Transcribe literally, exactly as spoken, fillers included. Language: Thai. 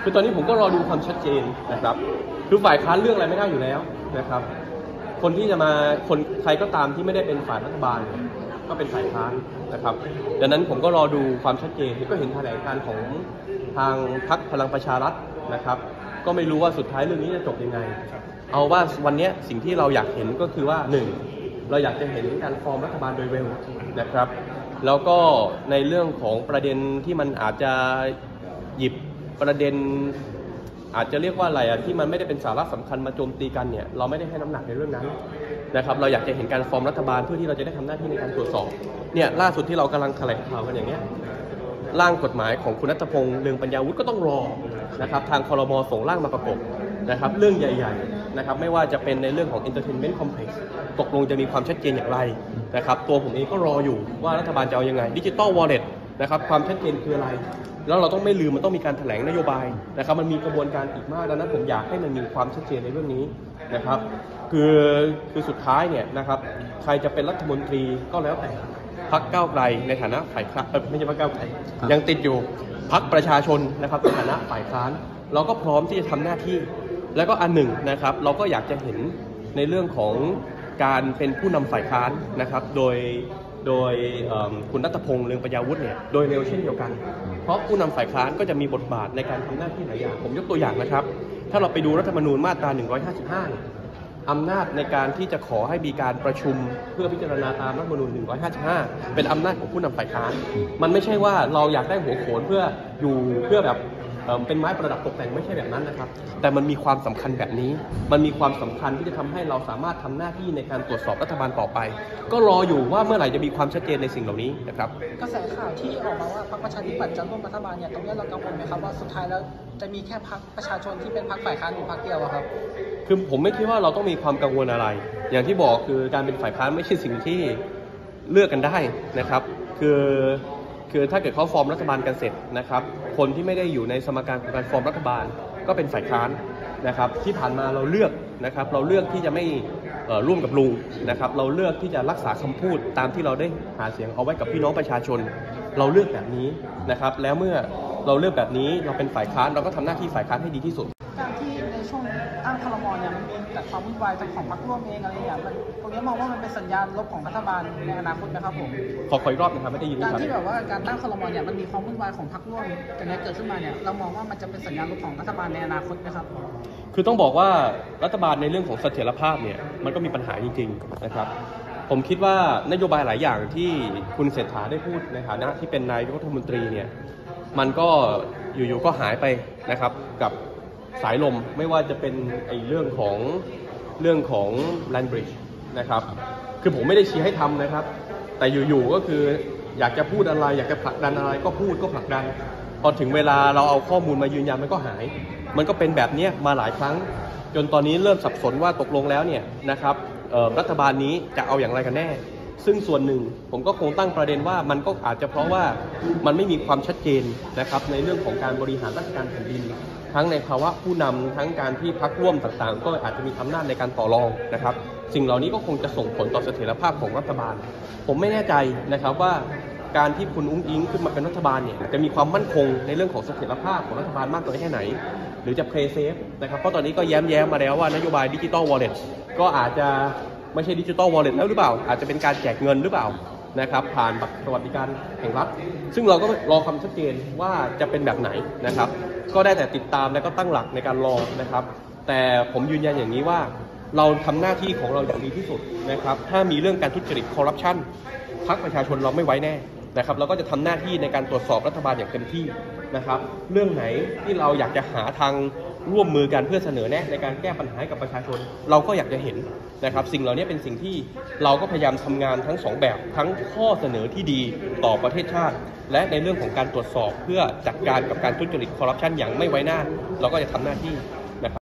คือตอนนี้ผมก็รอดูความชัดเจนนะครับคือฝ่ายค้านเรื่องอะไรไม่ได้อยู่แล้วนะครับคนที่จะมาคนใครก็ตามที่ไม่ได้เป็นฝ่ายรัฐบาลก็เป็นฝ่ายค้านนะครับดังนั้นผมก็รอดูความชัดเจนก็เห็นแถลงการของทางพรรคพลังประชารัฐนะครับก็ไม่รู้ว่าสุดท้ายเรื่องนี้จะจบยังไงเอาว่าวันนี้สิ่งที่เราอยากเห็นก็คือว่าหนึ่งเราอยากจะเห็นการฟอร์มรัฐบาลโดยเร็วนะครับแล้วก็ในเรื่องของประเด็นที่มันอาจจะหยิบประเด็นอาจจะเรียกว่าอะไรอ่ะที่มันไม่ได้เป็นสาระสำคัญมาโจมตีกันเนี่ยเราไม่ได้ให้น้ำหนักในเรื่องนั้นนะครับเราอยากจะเห็นการฟอร์มรัฐบาลเพื่อที่เราจะได้ทำหน้าที่ในการตรวจสอบเนี่ยล่าสุดที่เรากำลังแถลงข่าวกันอย่างเงี้ยร่างกฎหมายของคุณณัฐพงษ์เรืองปัญญาวุฒิก็ต้องรอนะครับทางครม.ส่งร่างมาประกบนะครับเรื่องใหญ่ๆนะครับไม่ว่าจะเป็นในเรื่องของ Entertainment Complex ตกลงจะมีความชัดเจนอย่างไรนะครับตัวผมเองก็รออยู่ว่ารัฐบาลจะเอายังไง Digital Wallet นะครับความชัดเจนคืออะไรแล้วเราต้องไม่ลืมมันต้องมีการแถลงนโยบายนะครับมันมีกระบวนการอีกมากดังนั้นผมอยากให้มันมีความชัดเจนในเรื่องนี้นะครับคือคือสุดท้ายเนี่ยนะครับใครจะเป็นรัฐมนตรีก็แล้วแต่พรรคก้าวไกลในฐานะฝ่ายค้านไม่ใช่พรรคก้าวไกลยังติดอยู่พรรคประชาชนนะครับในฐานะฝ่ายค้านเราก็พร้อมที่จะทำหน้าที่แล้วก็อันหนึ่งนะครับเราก็อยากจะเห็นในเรื่องของการเป็นผู้นำฝ่ายค้านนะครับโดยโดยคุณณัฐพงษ์เรืองปัญญาวุฒิเนี่ยโดยเร็วเช่นเดียวกันเพราะผู้นำฝ่ายค้านก็จะมีบทบาทในการทำหน้าที่หลายอย่างผมยกตัวอย่างนะครับถ้าเราไปดูรัฐธรรมนูญมาตราหนึ่งร้อยห้าสิบห้าอำนาจในการที่จะขอให้มีการประชุมเพื่อพิจารณาตามรัฐธรรมนูญหนึ่งร้อยห้าสิบห้าเป็นอำนาจของผู้นำฝ่ายค้านมันไม่ใช่ว่าเราอยากได้หัวโขนเพื่ออยู่เพื่อแบบเป็นไม้ประดับตกแต่งไม่ใช่แบบนั้นนะครับแต่มันมีความสำคัญแบบนี้มันมีความสำคัญที่จะทำให้เราสามารถทำหน้าที่ในการตรวจสอบรัฐบาลต่อไปก็รออยู่ว่าเมื่อไหร่จะมีความชัดเจนในสิ่งเหล่านี้นะครับกระแสข่าวที่ออกมาว่าพรรคประชาธิปัตย์จะร่วมรัฐบาลเนี่ยตรงนี้เรากังวลไหมครับว่าสุดท้ายแล้วจะมีแค่พรรคประชาชนที่เป็นพรรคฝ่ายค้านหรือพรรคเดียวครับคือผมไม่คิดว่าเราต้องมีความกังวลอะไรอย่างที่บอกคือการเป็นฝ่ายค้านไม่ใช่สิ่งที่เลือกกันได้นะครับคือคือถ้าเกิดเขาฟอร์มรัฐบาลกันเสร็จนะครับคนที่ไม่ได้อยู่ในสมการของการฟอร์มรัฐบาลก็เป็นฝ่ายค้านนะครับที่ผ่านมาเราเลือกนะครับเราเลือกที่จะไม่ร่วมกับลุงนะครับเราเลือกที่จะรักษาคำพูดตามที่เราได้หาเสียงเอาไว้กับพี่น้องประชาชนเราเลือกแบบนี้นะครับแล้วเมื่อเราเลือกแบบนี้เราเป็นฝ่ายค้านเราก็ทำหน้าที่ฝ่ายค้านให้ดีที่สุดการที่ในช่วงตั้งครม.เนี่ยมันมีแต่ความวุ่นวายจากของพรรคร่วมเองอะไรอย่างมันตรงนี้มองว่ามันเป็นสัญญาณลบของรัฐบาลในอนาคตนะครับผมขอขออีกรอบนะครับไม่ได้ยินการที่แบบว่าการตั้งครม.เนี่ยมันมีความวุ่นวายของพรรคร่วมกันเกิดขึ้นมาเนี่ยเรามองว่ามันจะเป็นสัญญาณลบของรัฐบาลในอนาคตนะครับคือต้องบอกว่ารัฐบาลในเรื่องของเสถียรภาพเนี่ยมันก็มีปัญหาจริงๆนะครับผมคิดว่านโยบายหลายอย่างที่คุณเศรษฐาได้พูดในฐานะที่เป็นนายกรัฐมนตรีเนี่ยมันก็อยู่ๆก็หายไปนะครับกับสายลมไม่ว่าจะเป็นไอ้เรื่องของเรื่องของ Land Bridge นะครับคือผมไม่ได้ชี้ให้ทำนะครับแต่อยู่ๆก็คืออยากจะพูดอะไรอยากจะผลักดันอะไรก็พูดก็ผลักดันพอถึงเวลาเราเอาข้อมูลมายืนยันมันก็หายมันก็เป็นแบบนี้มาหลายครั้งจนตอนนี้เริ่มสับสนว่าตกลงแล้วเนี่ยนะครับรัฐบาลนี้จะเอาอย่างไรกันแน่ซึ่งส่วนหนึ่งผมก็คงตั้งประเด็นว่ามันก็อาจจะเพราะว่ามันไม่มีความชัดเจนนะครับในเรื่องของการบริหารราชการแผ่นดินทั้งในภาวะผู้นำทั้งการที่พรรคร่วมต่างๆก็อาจจะมีอำนาจในการต่อรองนะครับสิ่งเหล่านี้ก็คงจะส่งผลต่อเสถียรภาพของรัฐบาลผมไม่แน่ใจนะครับว่าการที่คุณอุ้งอิงขึ้นมาเป็นรัฐบาลเนี่ยจะมีความมั่นคงในเรื่องของเสถียรภาพของรัฐบาลมากน้อยแค่ไหนหรือจะเพลย์เซฟนะครับเพราะตอนนี้ก็แย้มๆมาแล้วว่านโยบาย Digital Wallet ก็อาจจะไม่ใช่ Digital Wallet แล้วหรือเปล่าอาจจะเป็นการแจกเงินหรือเปล่านะครับผ่านบัตรสวัสดิการแห่งรัฐซึ่งเราก็รอความชัดเจนว่าจะเป็นแบบไหนนะครับก็ได้แต่ติดตามและก็ตั้งหลักในการรอนะครับแต่ผมยืนยันอย่างนี้ว่าเราทำหน้าที่ของเราอย่างดีที่สุดนะครับถ้ามีเรื่องการทุจริตคอร์รัปชันพรรคประชาชนเราไม่ไว้แน่นะครับเราก็จะทำหน้าที่ในการตรวจสอบรัฐบาลอย่างเต็มที่นะครับเรื่องไหนที่เราอยากจะหาทางร่วมมือกันเพื่อเสนอแนะในการแก้ปัญหากับประชาชนเราก็อยากจะเห็นนะครับสิ่งเหล่านี้เป็นสิ่งที่เราก็พยายามทำงานทั้งสองแบบทั้งข้อเสนอที่ดีต่อประเทศชาติและในเรื่องของการตรวจสอบเพื่อจัดการกับการทุจริตคอร์รัปชันอย่างไม่ไว้หน้าเราก็จะทำหน้าที่